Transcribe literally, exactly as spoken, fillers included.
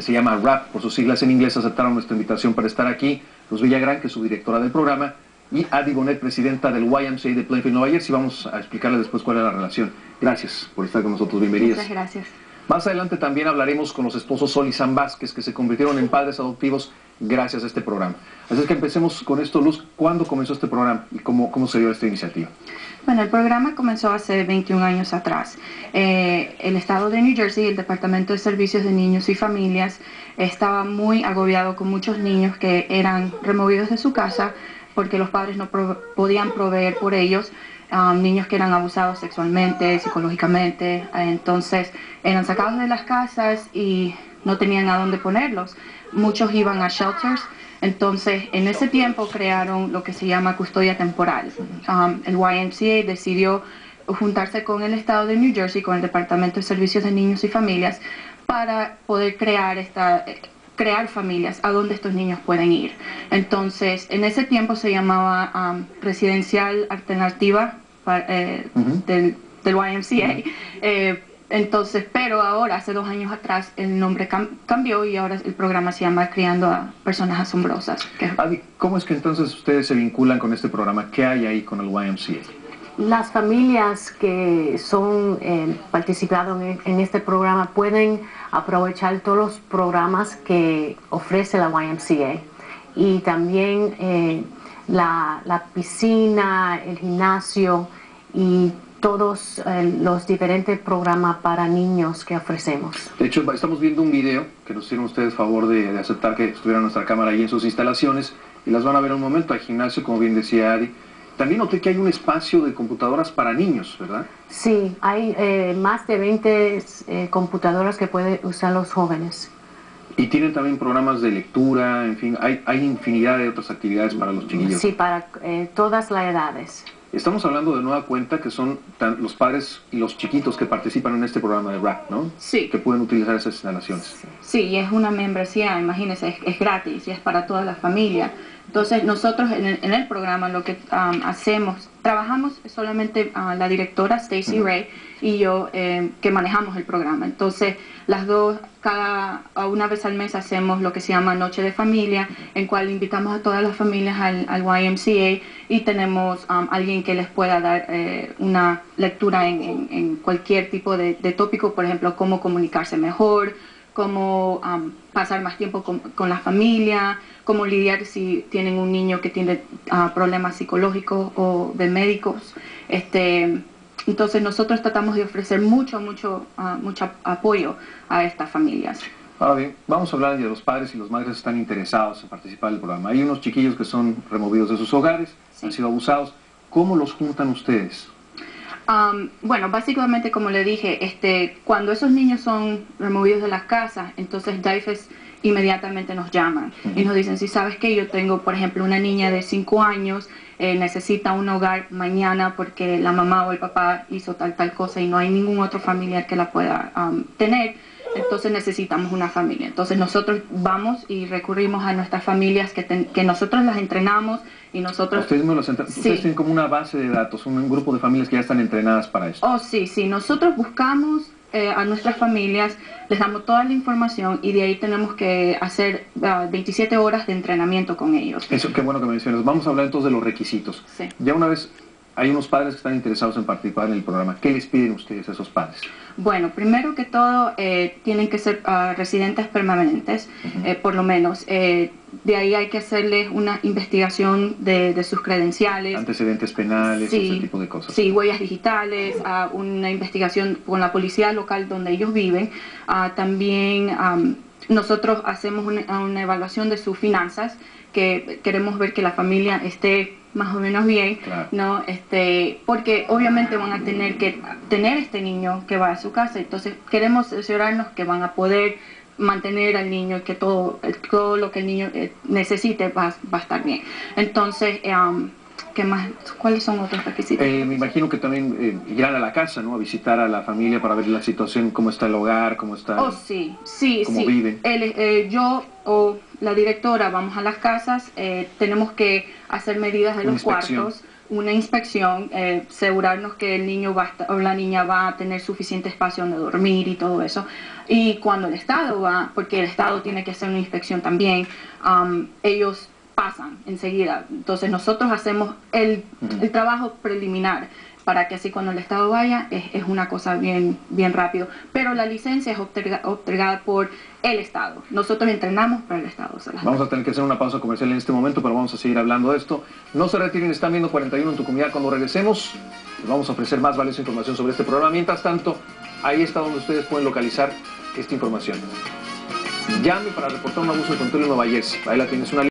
que se llama RAP, por sus siglas en inglés, aceptaron nuestra invitación para estar aquí. Luz Villagrán, que es su directora del programa, y Adi Bonet, presidenta del Y M C A de Plainfield, Nueva Jersey. Vamos a explicarles después cuál es la relación. Gracias por estar con nosotros, bienvenidas. Muchas gracias. Más adelante también hablaremos con los esposos Sol y Sam Vázquez, que se convirtieron en padres adoptivos gracias a este programa. Así es que empecemos con esto, Luz. ¿Cuándo comenzó este programa y cómo, cómo se dio esta iniciativa? Bueno, el programa comenzó hace veintiún años atrás. Eh, el estado de New Jersey, el Departamento de Servicios de Niños y Familias, estaba muy agobiado con muchos niños que eran removidos de su casa porque los padres no pro podían proveer por ellos. Um, niños que eran abusados sexualmente, psicológicamente, entonces eran sacados de las casas y no tenían a dónde ponerlos. Muchos iban a shelters, entonces en ese tiempo crearon lo que se llama custodia temporal. Um, el Y M C A decidió juntarse con el estado de New Jersey, con el Departamento de Servicios de Niños y Familias, para poder crear esta... crear familias a donde estos niños pueden ir. Entonces, en ese tiempo se llamaba um, Residencial Alternativa para, eh, uh-huh. del, del Y M C A. Uh-huh. eh, entonces, pero ahora, hace dos años atrás, el nombre cam cambió y ahora el programa se llama Criando a Personas Asombrosas. Que... Adi, ¿cómo es que entonces ustedes se vinculan con este programa? ¿Qué hay ahí con el Y M C A? Las familias que son eh, participaron en, en este programa pueden aprovechar todos los programas que ofrece la Y M C A y también eh, la, la piscina, el gimnasio y todos eh, los diferentes programas para niños que ofrecemos. De hecho, estamos viendo un video que nos hicieron ustedes favor de, de aceptar que estuviera nuestra cámara ahí en sus instalaciones y las van a ver en un momento. Al gimnasio, como bien decía Adi. También noté que hay un espacio de computadoras para niños, ¿verdad? Sí, hay eh, más de veinte eh, computadoras que pueden usar los jóvenes. Y tienen también programas de lectura, en fin, hay, hay infinidad de otras actividades para los chiquillos. Sí, para eh, todas las edades. Estamos hablando de nueva cuenta que son tan, los padres y los chiquitos que participan en este programa de RAP, ¿no? Sí. Que pueden utilizar esas instalaciones. Sí, sí, y es una membresía, imagínense, es, es gratis y es para toda la familia. Entonces nosotros en el, en el programa lo que um, hacemos, trabajamos solamente uh, la directora Stacy uh-huh. Ray y yo eh, que manejamos el programa. Entonces las dos, cada una vez al mes hacemos lo que se llama Noche de Familia, en cual invitamos a todas las familias al, al Y M C A y tenemos um, alguien que les pueda dar eh, una lectura en, en, en cualquier tipo de, de tópico, por ejemplo, cómo comunicarse mejor, cómo um, pasar más tiempo con, con la familia, cómo lidiar si tienen un niño que tiene uh, problemas psicológicos o de médicos. Este, entonces nosotros tratamos de ofrecer mucho, mucho, uh, mucho apoyo a estas familias. Ahora bien, vamos a hablar de los padres y los madres que están interesados en participar del programa. Hay unos chiquillos que son removidos de sus hogares, sí. han sido abusados. ¿Cómo los juntan ustedes? Um, bueno, básicamente como le dije, este, cuando esos niños son removidos de las casas, entonces D I F E S inmediatamente nos llaman uh-huh. y nos dicen, si sabes que yo tengo, por ejemplo, una niña de cinco años, eh, necesita un hogar mañana porque la mamá o el papá hizo tal, tal cosa y no hay ningún otro familiar que la pueda um, tener, entonces necesitamos una familia. Entonces nosotros vamos y recurrimos a nuestras familias que, ten, que nosotros las entrenamos y nosotros... Ustedes, me los entre... sí. Ustedes tienen como una base de datos, un, un grupo de familias que ya están entrenadas para esto. Oh, sí, sí. Nosotros buscamos eh, a nuestras familias, les damos toda la información y de ahí tenemos que hacer uh, veintisiete horas de entrenamiento con ellos. Eso, qué bueno que mencionas. Vamos a hablar entonces de los requisitos. Sí. Ya una vez... Hay unos padres que están interesados en participar en el programa. ¿Qué les piden ustedes a esos padres? Bueno, primero que todo, eh, tienen que ser uh, residentes permanentes, uh-huh. eh, por lo menos. Eh, de ahí hay que hacerles una investigación de, de sus credenciales. Antecedentes penales, sí, ese tipo de cosas. Sí, huellas digitales, uh, una investigación con la policía local donde ellos viven. Uh, también um, nosotros hacemos una, una evaluación de sus finanzas, que queremos ver que la familia esté más o menos bien, claro. ¿no? Este, porque obviamente van a tener que tener este niño que va a su casa, entonces queremos asegurarnos que van a poder mantener al niño y que todo, todo lo que el niño eh, necesite va, va a estar bien. Entonces, um, ¿qué más? ¿Cuáles son otros requisitos? Eh, me imagino que también eh, irán a la casa, ¿no? A visitar a la familia para ver la situación, cómo está el hogar, cómo está... Oh, sí, sí, cómo sí. viven. El, eh, yo o la directora vamos a las casas, eh, tenemos que hacer medidas de Una los inspección. cuartos, una inspección, eh, asegurarnos que el niño va a estar, o la niña va a tener suficiente espacio donde dormir y todo eso. Y cuando el Estado va, porque el Estado tiene que hacer una inspección también, um, ellos pasan enseguida. Entonces nosotros hacemos el, el trabajo preliminar para que así cuando el Estado vaya es, es una cosa bien, bien rápido. Pero la licencia es otorga, otorgada por el Estado. Nosotros entrenamos para el Estado. Vamos a tener que hacer una pausa comercial en este momento, pero vamos a seguir hablando de esto. No se retiren, están viendo cuarenta y uno en tu comunidad. Cuando regresemos, les vamos a ofrecer más valiosa información sobre este programa. Mientras tanto, ahí está donde ustedes pueden localizar esta información. Llame para reportar un abuso de control en Nueva Jersey. Ahí la tienes, una